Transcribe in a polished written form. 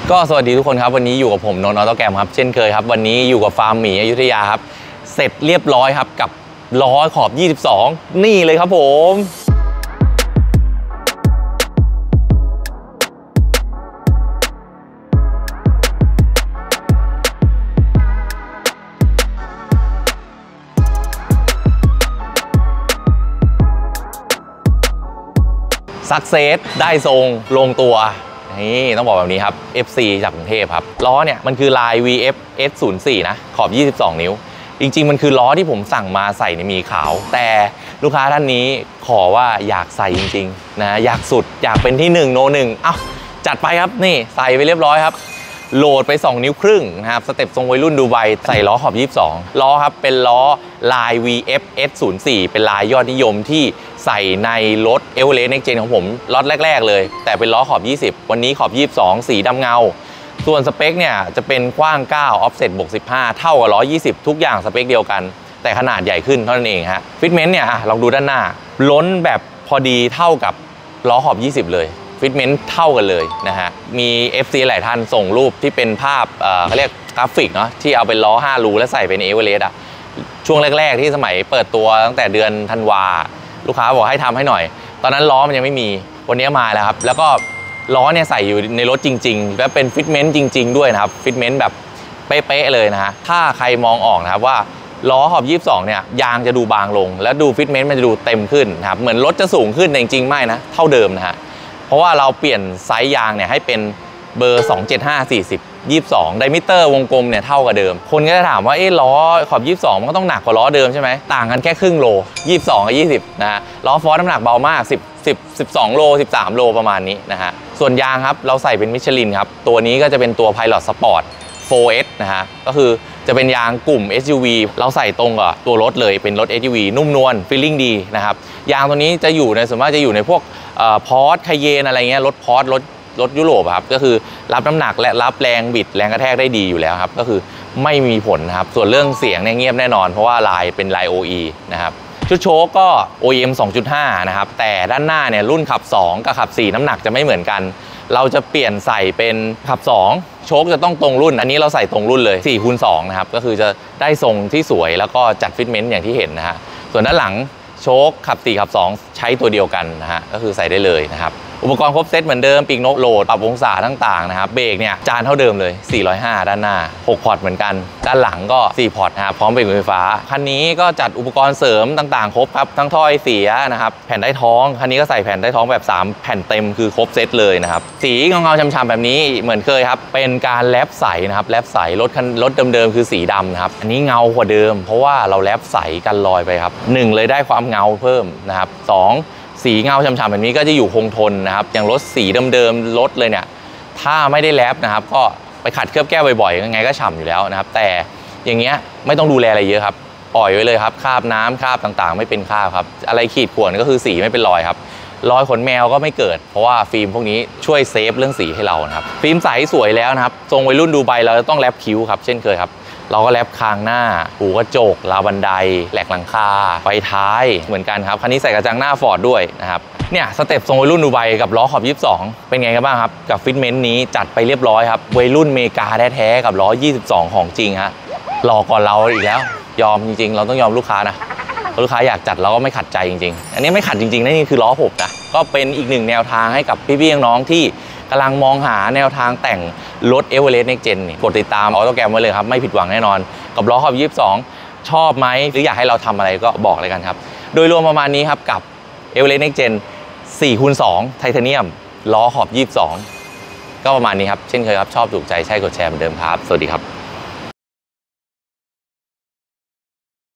ก็สวัสดีทุกคนครับวันนี้อยู่กับผมนนท์ออโต้แกรมครับเช่นเคยครับวันนี้อยู่กับฟาร์มหมีอยุธยาครับเสร็จเรียบร้อยครับกับล้อขอบ22นี่เลยครับผมซักเซสได้ทรงลงตัวนี่ต้องบอกแบบนี้ครับ FC จากกรุงเทพครับล้อเนี่ยมันคือลาย VF S04 นะขอบ22นิ้วจริงๆมันคือล้อที่ผมสั่งมาใส่ในมีขาวแต่ลูกค้าท่านนี้ขอว่าอยากใส่จริงๆนะอยากสุดอยากเป็นที่1โน1เอ้าจัดไปครับนี่ใส่ไปเรียบร้อยครับโหลดไป2นิ้วครึ่งนะครับสเต็ปทรงวัยรุ่นดูไบใส่ล้อขอบ22ล้อครับเป็นล้อลาย VF S04 เป็นลายยอดนิยมที่ใส่ในรถ Everest Next Gen ของผมล็อตแรกๆเลยแต่เป็นล้อขอบ20วันนี้ขอบ22สีดำเงาส่วนสเปคเนี่ยจะเป็นกว้าง9 offset บวก15เท่ากับ120ทุกอย่างสเปคเดียวกันแต่ขนาดใหญ่ขึ้นเท่านั้นเองฮะฟิตเมนต์เนี่ยลองดูด้านหน้าล้นแบบพอดีเท่ากับล้อขอบ20เลยฟิตเมนต์เท่ากันเลยนะฮะมี FC หลายท่านส่งรูปที่เป็นภาพเขาเรียกกราฟิกเนาะที่เอาเป็นล้อ5รูแล้วใส่เป็น Everest ช่วงแรกๆที่สมัยเปิดตัวตั้งแต่เดือนธันวาลูกค้าบอกให้ทำให้หน่อยตอนนั้นล้อมันยังไม่มีวันนี้มาแล้วครับแล้วก็ล้อเนี่ยใส่อยู่ในรถจริงๆและเป็นฟิตเมนต์จริงๆด้วยนะครับฟิตเมนต์แบบเป๊ะๆเลยนะฮะถ้าใครมองออกนะครับว่าล้อขอบ22เนี่ยยางจะดูบางลงแล้วดูฟิตเมนต์มันจะดูเต็มขึ้นนะครับเหมือนรถจะสูงขึ้นแต่จริงๆไม่นะเท่าเดิมนะฮะเพราะว่าเราเปลี่ยนไซส์ยางเนี่ยให้เป็นเบอร์275/40/22ไดมิเตอร์วงกลมเนี่ยเท่ากับเดิมคนก็จะถามว่าล้อขอบ22มันก็ต้องหนักกว่าล้อเดิมใช่ไหมต่างกันแค่ครึ่งโล22กับ20นะฮะล้อฟอร์ดน้ำหนักเบามาก12โล13โลประมาณนี้นะฮะส่วนยางครับเราใส่เป็นมิชลินครับตัวนี้ก็จะเป็นตัว Pilot Sport 4S นะฮะก็คือจะเป็นยางกลุ่ม SUV เราใส่ตรงกับตัวรถเลยเป็นรถ SUV นุ่มนวลฟีลลิ่งดีนะครับยางตัวนี้จะอยู่ในส่วนมากจะอยู่ในพวกพอร์ตไคเยนอะไรเงี้ยรถพอร์ตรถยุโรปครับก็คือรับน้ำหนักและรับแรงบิดแรงกระแทกได้ดีอยู่แล้วครับก็คือไม่มีผลนะครับส่วนเรื่องเสียงเนี่ยเงียบแน่นอนเพราะว่าลายเป็นลาย OE นะครับชุดโชคก็ OEM 2.5 นะครับแต่ด้านหน้าเนี่ยรุ่นขับ2กับขับ4น้ำหนักจะไม่เหมือนกันเราจะเปลี่ยนใส่เป็นขับ2โชคจะต้องตรงรุ่นอันนี้เราใส่ตรงรุ่นเลย4/2นะครับก็คือจะได้ทรงที่สวยแล้วก็จัดฟิตเมนต์อย่างที่เห็นนะฮะส่วนด้านหลังโชคขับ4ขับ2ใช้ตัวเดียวกันนะฮะก็คือใส่ได้เลยนะครับอุปกรณ์ครบเซตเหมือนเดิมปีกนกโหลดปรับองศาต่างๆนะครับเบรกเนี่ยจานเท่าเดิมเลย405ด้านหน้า6พอร์ตเหมือนกันด้านหลังก็4พอร์ตนะครับพร้อมเบรกมือไฟฟ้าคันนี้ก็จัดอุปกรณ์เสริมต่างๆครบครับทั้งถ้อยเสียนะครับแผ่นใต้ท้องคันนี้ก็ใส่แผ่นใต้ท้องแบบ3แผ่นเต็มคือครบเซตเลยนะครับสีเงาๆช้ำๆแบบนี้เหมือนเคยครับเป็นการแลปใสนะครับแลปใสรถเดิมๆคือสีดำนะครับอันนี้เงากว่าเดิมเพราะว่าเราแลปใสกันรอยไปครับ1เลยได้ความเงาเพิ่มนะครับ2สีเงาฉ่ำๆแบบนี้ก็จะอยู่คงทนนะครับอย่างรถสีเดิมๆรถเลยเนี่ยถ้าไม่ได้แลปนะครับก็ไปขัดเคลือบแก้วบ่อยๆยังไงก็ฉ่ำอยู่แล้วนะครับแต่อย่างเงี้ยไม่ต้องดูแลอะไรเยอะครับปล่อยไว้เลยครับคราบน้ำคราบต่างๆไม่เป็นคราบครับอะไรขีดข่วนก็คือสีไม่เป็นรอยครับรอยขนแมวก็ไม่เกิดเพราะว่าฟิล์มพวกนี้ช่วยเซฟเรื่องสีให้เรานะครับฟิล์มใสสวยแล้วนะครับทรงวัยรุ่นดูไบเราจะต้องแลปคิ้วครับเช่นเคยครับเราก็แลปคางหน้าหูกระจกราวบันไดแหลกหลังคาไฟท้ายเหมือนกันครับคันนี้ใส่กระจังหน้าฟอร์ดด้วยนะครับเนี่ยสเต็ปทรงวัยรุ่นดูไบกับล้อขอบ22เป็นไงกันบ้างครับกับฟิตเมนต์นี้จัดไปเรียบร้อยครับวัยรุ่นเมกาแท้ๆกับล้อ22ของจริงฮะรอก่อนเราอีกแล้วยอมจริงๆเราต้องยอมลูกค้านะลูกค้าอยากจัดเราก็ไม่ขัดใจจริงๆอันนี้ไม่ขัดจริงๆนี่คือล้อผมนะก็เป็นอีกหนึ่งแนวทางให้กับพี่ๆน้องๆที่กำลังมองหาแนวทางแต่งรถ Everest Next Gen กดติดตามออโต้แกรมไว้เลยครับไม่ผิดหวังแน่นอนกับล้อขอบ22ชอบไหมหรืออยากให้เราทำอะไรก็บอกเลยกันครับโดยรวมประมาณนี้ครับกับ Everest Next Gen 4/2 ไทเทเนียมล้อขอบ22ก็ประมาณนี้ครับเช่นเคยครับชอบถูกใจใช่กดแชร์เหมือนเดิมครับสวัสดีครับ